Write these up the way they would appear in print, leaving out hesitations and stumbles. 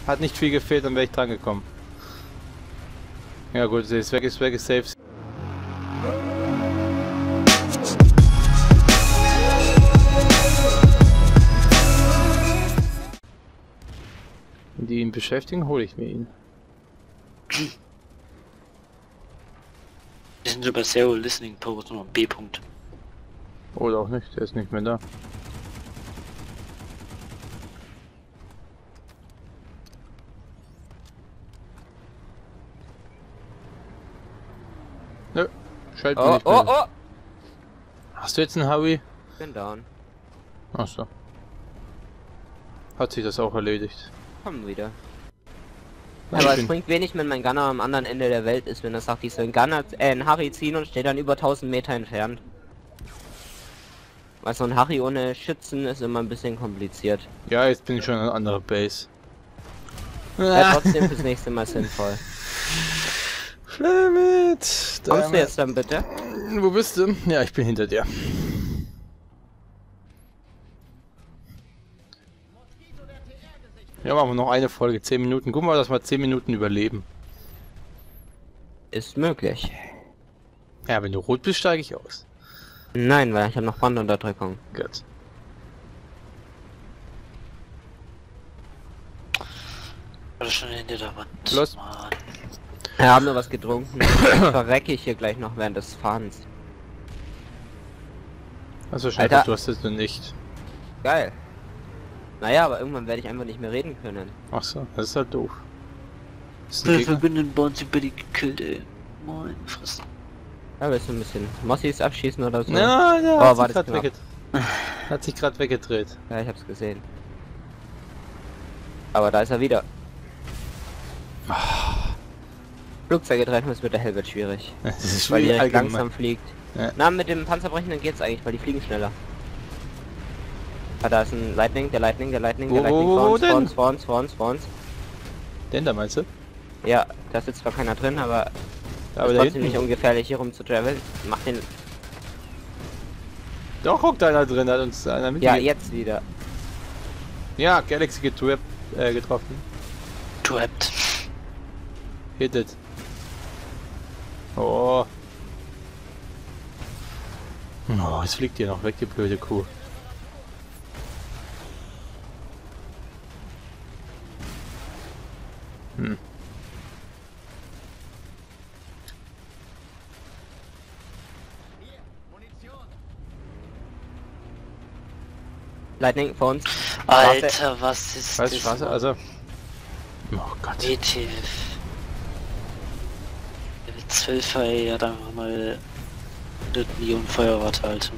Hat nicht viel gefehlt, dann wäre ich dran gekommen. Ja gut, sie ist weg, ist safe. Wenn die ihn beschäftigen, hole ich mir ihn. Wir sind über Zero Listening Post und B. -Punkt. Oder auch nicht, der ist nicht mehr da. Nö, schalten wir nicht mehr. Oh! Hast du jetzt einen Howie? Ich bin down. Achso. Hat sich das auch erledigt. Komm wieder. Ja, Aber es bringt wenig, wenn mein Gunner am anderen Ende der Welt ist, wenn er sagt, ich soll einen Harry ziehen und steht dann über 1000 Meter entfernt. Weil so ein Harry ohne Schützen ist immer ein bisschen kompliziert. Ja, jetzt bin ich schon an einer anderen Base. Ja, trotzdem fürs nächste Mal sinnvoll. Flamit! Kommst du jetzt dann bitte? Wo bist du? Ja, ich bin hinter dir. Ja, machen wir noch eine Folge, 10 Minuten. Guck mal, dass wir 10 Minuten überleben. Ist möglich. Ja, wenn du rot bist, steige ich aus. Nein, weil ich habe noch Brandunterdrückung. Gut. War schon hinter der Wand. Los. Mann. Wir haben nur was getrunken. Verrecke ich hier gleich noch während des Fahrens. Also schnell, Alter. du hast es nicht. Geil. Naja, aber irgendwann werde ich einfach nicht mehr reden können. Ach so, das ist halt doof. Ist ein Wir Gegner? verbinden bei uns über die gekillt, ey. Moin, Fresse. Ja, willst du ein bisschen Mossis abschießen oder so? Ja, ja, Oh, hat war sich das gerade weggedreht. Hat sich gerade weggedreht. Ja, ich hab's gesehen. Aber da ist er wieder. Flugzeuge treffen ist mit der Hell wird schwierig. Das ist Weil die schwierig recht allgemein. langsam fliegt. Ja. Na, mit dem Panzerbrechenden geht's eigentlich, weil die fliegen schneller. Ah, da ist ein Lightning, der Lightning vor uns. Den da meinst du? Ja, da sitzt zwar keiner drin, aber Aber ist da trotzdem hinten. nicht ungefährlich hier rum zu traveln. Mach den... Doch, guckt einer drin, hat uns einer mit. Ja, jetzt wieder. Ja, Galaxy getroffen. Trapped. Hit it. Oh. Oh, jetzt fliegt ihr noch weg, die blöde Kuh. Hm. Lightning vor uns. Alter, was ist Weißt du, das? was? Also. Oh Gott. WTF. Level 12 ey, hat einfach mal 100 Millionen Feuerwarte halten.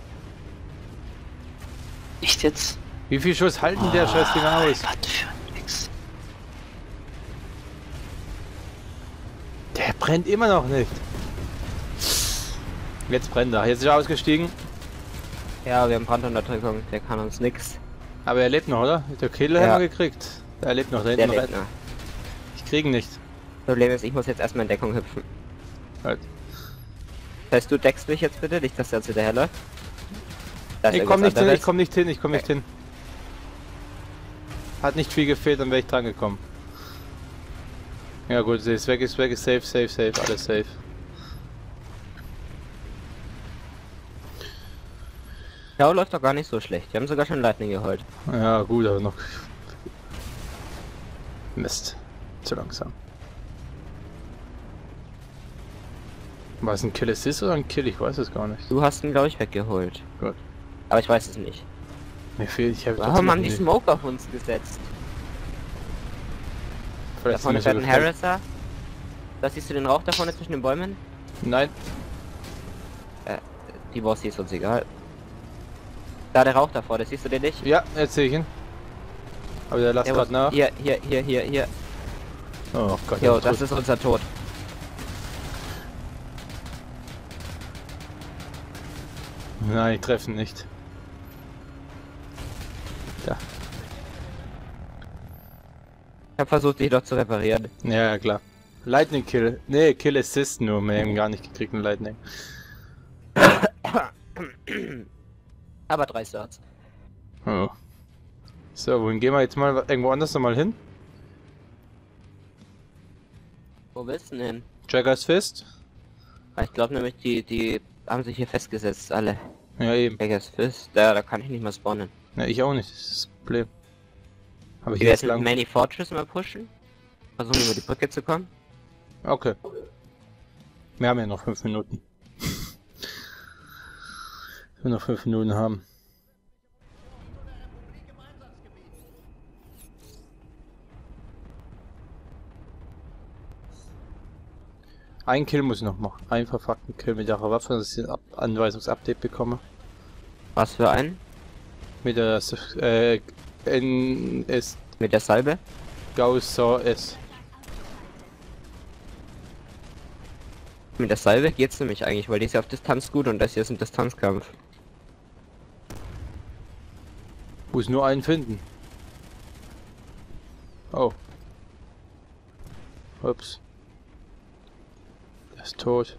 Nicht jetzt? Wie viel Schuss halten der scheiß Ding aus? Was für ein Nix. Der brennt immer noch nicht. Jetzt brennt er. Jetzt ist er ausgestiegen. Ja, wir haben Brandunterdrückung, der kann uns nix. Aber er lebt noch, oder? Der Kill haben wir gekriegt. Er lebt noch, da Der hinten lebt noch. Ich krieg ihn nicht. Problem ist, ich muss jetzt erstmal in Deckung hüpfen. Halt. Das heißt, du deckst mich jetzt bitte, nicht dass der jetzt hinterher läuft. Da ist Ich komm irgendwas nicht hin, anderes. ich komm nicht hin. Hat nicht viel gefehlt, dann wäre ich dran gekommen. Ja gut, sie ist weg, safe, alles safe. Ja, läuft doch gar nicht so schlecht. Die haben sogar schon Lightning geholt. Ja gut, aber noch... Mist. Zu langsam. War es ein Kill Assist oder ein Kill? Ich weiß es gar nicht. Du hast ihn, glaube ich, weggeholt. Gut. Aber ich weiß es nicht. Mir fehlt, ich habe... Warum haben die Smoke auf uns gesetzt? Da vorne fährt ein Harrisser. Da siehst du den Rauch da vorne zwischen den Bäumen? Nein. Die Boss ist uns egal. Da der Rauch davor, das siehst du den nicht? Ja, jetzt sehe ich ihn. Aber der lasst Der gerade nach. Hier. Oh Gott. Jo, das ist unser Tod. Nein, ich treffe ihn nicht. Da. Ich habe versucht, dich doch zu reparieren. Ja, klar. Lightning Kill. Nee, Kill Assist nur. Wir haben gar nicht gekriegt einen Lightning. Aber 3 Starts. Oh. So, wohin gehen wir jetzt mal? Irgendwo anders nochmal hin? Wo willst du denn hin? Jaggers Fist? Ich glaube nämlich, die haben sich hier festgesetzt, alle. Ja, eben. Jaggers Fist, da kann ich nicht mehr spawnen. Ja, ich auch nicht, das ist das Problem. Aber Wir hier ist werden lang. Many Fortress mal pushen. Versuchen über die Brücke zu kommen. Okay. Wir haben ja noch 5 Minuten. Wir noch 5 Minuten haben. Ein Kill muss ich noch machen. Einen verfuckten Kill mit der Waffe, dass ich ein Anweisungsupdate bekomme. Was für einen? Mit der NS Mit der Salbe? Gausser S. Mit der Salbe geht's nämlich eigentlich, weil die ist ja auf Distanz gut und das hier ist ein Distanzkampf. Muss nur einen finden. Oh. Ups. Der ist tot.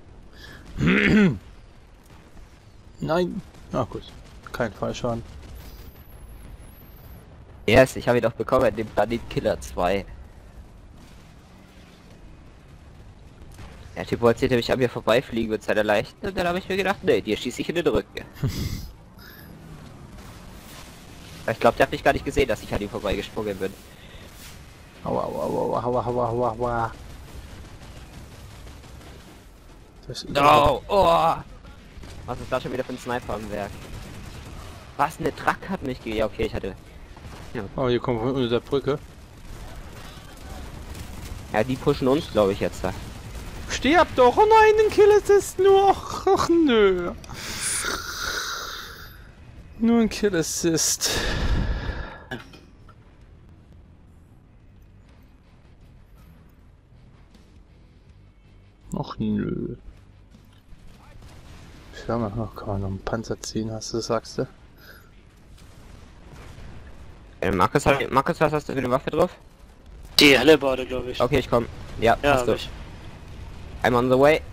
Nein. Ah gut. Kein Fallschaden. Yes, ich habe ihn doch bekommen, den Planet Killer 2. Der Typ wollte nämlich an mir vorbeifliegen mit seiner Leichten und dann habe ich mir gedacht, nee, dir schieße ich in den Rücken. Ich glaube, der hat mich gar nicht gesehen, dass ich an ihm vorbeigesprungen bin. Aua, aua, aua, aua, aua, aua, aua. Das ist Oh, oh! Was ist da schon wieder für ein Sniper am Werk? Was, eine Truck hat mich ge... Ja, okay, ich hatte... Oh, hier kommt von unter der Brücke. Ja, die pushen uns, glaube ich, jetzt da. Stirb doch! Oh nein, ein Kill ist es nur! Ach nö! Nur ein Kill Assist. Ach nö. Schau mal, oh, kann man noch einen Panzer ziehen, sagst du? Markus, was hast du für eine Waffe drauf? Die Hellebarde, glaube ich. Okay, ich komm. Ja, Ja, hast hab du. ich. I'm on the way.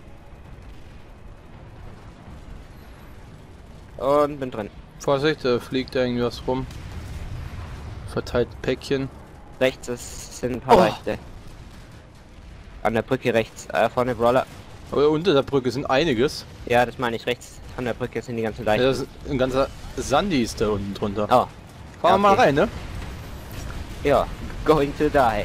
Und bin drin. Vorsicht, da fliegt irgendwas rum. Verteilt Päckchen. Rechts sind ein paar Leichte. An der Brücke rechts, vorne Brawler. Aber unter der Brücke sind einiges. Ja, das meine ich, rechts an der Brücke sind die ganzen Ja, Leichten. das ist ein ganzer Sandy ist da unten drunter. Oh, Fahren wir mal rein, ne? ja, going to die.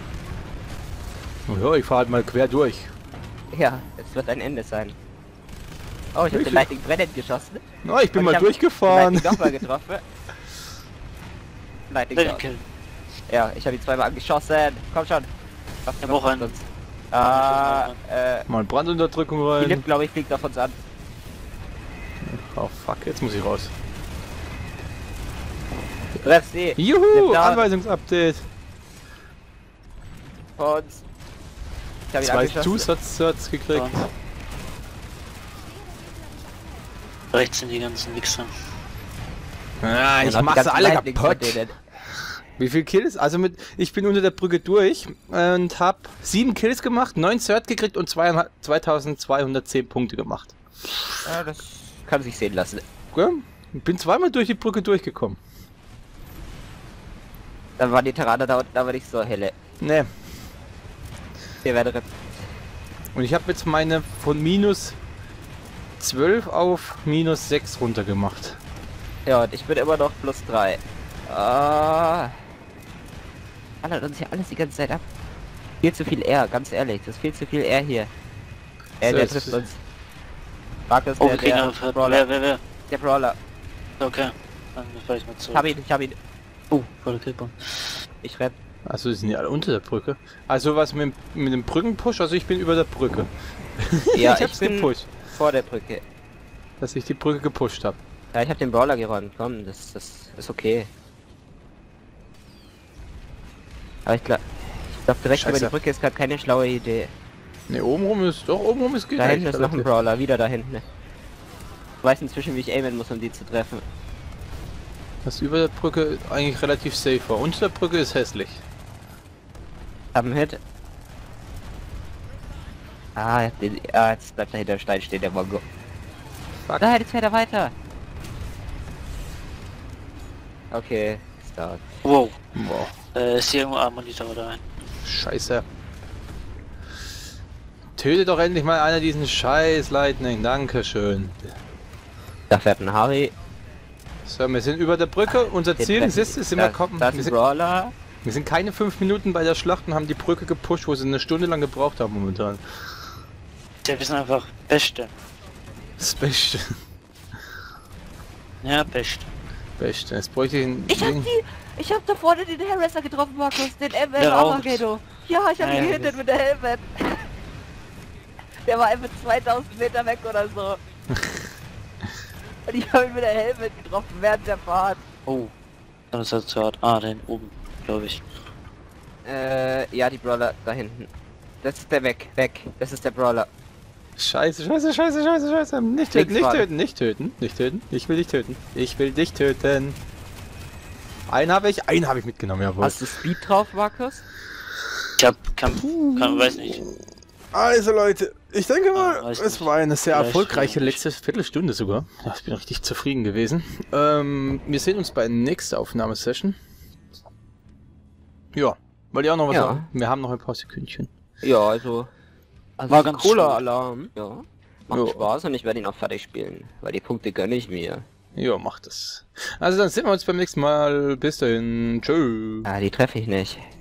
Ja, ich fahr halt mal quer durch. Ja, es wird ein Ende sein. Oh, ich habe den Lightning brennend geschossen. Na, ich bin Und mal hab durchgefahren. Den Lightning nochmal getroffen. Lightning Den down. Kill. Ja, ich habe ihn zweimal angeschossen. Komm schon. Was Ja, noch einen. uns? Mal Brandunterdrückung rein. Philipp, glaube ich, fliegt auf uns an. Oh fuck, jetzt muss ich raus. Treff sie. Juhu, Philipp down. Anweisungsupdate. Vor uns. Ich habe ihn 2 angeschossen. Zusatzsets gekriegt. Ja. Rechts sind die ganzen Wichser. Ja, ich Und mach die sie ganzen alle Lightnings von kaputt. denen. Wie viel Kills? Also ich bin unter der Brücke durch und hab 7 Kills gemacht, 9 Cert gekriegt und 2210 Punkte gemacht. Ja, das kann sich sehen lassen. Ja, bin zweimal durch die Brücke durchgekommen. Dann waren die Terraner da unten aber nicht so helle. Ne. Hier wäre drin. Und ich habe jetzt meine von minus 12 auf minus 6 runtergemacht. Ja, und ich bin immer noch plus 3. Ah. Ballert uns hier alles die ganze Zeit ab. Viel zu viel R, ganz ehrlich. Das ist viel zu viel R hier. So, Der es trifft ist- uns. Markus, Oh, der, wir kriegen der, auf Brawler. wer? Der Brawler. Okay. Dann fahr ich mal Ich zurück. hab ihn. Volle Killbomb. Ich renn. Also die sind ja alle unter der Brücke. Also was mit dem Brückenpush, also ich bin über der Brücke. Ja, ich hab's bin gepusht. vor der Brücke. Dass ich die Brücke gepusht habe. Ja, ich hab den Brawler geräumt. Komm, das ist okay. Aber ich glaube direkt Scheiße. über die Brücke ist gerade keine schlaue Idee. Ne, oben rum ist geht Da hinten eigentlich ist noch ein relativ. Brawler, wieder da hinten. Ich weiß inzwischen, wie ich aimen muss, um die zu treffen. Das über der Brücke eigentlich relativ safe war. Unter der Brücke ist hässlich. Hab einen Hit. Jetzt bleibt er hinter dem Stein stehen, der Mongo. Fuck. Nein, jetzt fährt er weiter. Okay, start. Wow. Boah, Ist hier irgendwo Monitor oder ein? scheiße. Töte doch endlich mal einer diesen scheiß Lightning. Dankeschön. Da fährt ein Harry. So, wir sind über der Brücke. Unser Ziel ist jetzt, sind wir kommen. Das ist ein Brawler. Wir sind keine 5 Minuten bei der Schlacht und haben die Brücke gepusht, wo sie eine Stunde lang gebraucht haben momentan. Ja, wir sind einfach Beste. Das Beste. Ja, Beste. Beste. Jetzt bräuchte ich einen... Ich hab da vorne den Harrisser getroffen, Markus, den MM Der raucht. Armageddon. Ja, ich hab ihn Ja, gehittet mit der Helmet. Der war einfach 2000 Meter weg oder so. Und ich hab ihn mit der Helmet getroffen während der Fahrt. Oh. Das hat so hart. Ah, den oben, glaube ich. Ja, die Brawler da hinten. Das ist der weg. Das ist der Brawler. Scheiße, scheiße, scheiße, scheiße, scheiße. Nicht töten, nicht Linksfahren. töten, nicht töten, nicht töten. Ich will dich töten. Ich will dich töten. Einen habe ich mitgenommen, jawohl. Hast du Speed drauf, Markus? Ich hab weiß nicht. Also Leute, ich denke mal, weiß es nicht. war eine sehr Vielleicht erfolgreiche nicht. letzte Viertelstunde sogar. Ja, ich bin richtig zufrieden gewesen. Wir sehen uns bei der nächsten Aufnahmesession. Ja, wollt ihr auch noch was Ja. sagen? Wir haben noch ein paar Sekündchen. Ja, also War ganz cooler gut. Alarm. Ja. Macht Jo. Spaß und ich werde ihn auch fertig spielen. Weil die Punkte gönne ich mir. Ja, macht das. Also dann sehen wir uns beim nächsten Mal. Bis dahin. Tschö. Ja, die treffe ich nicht.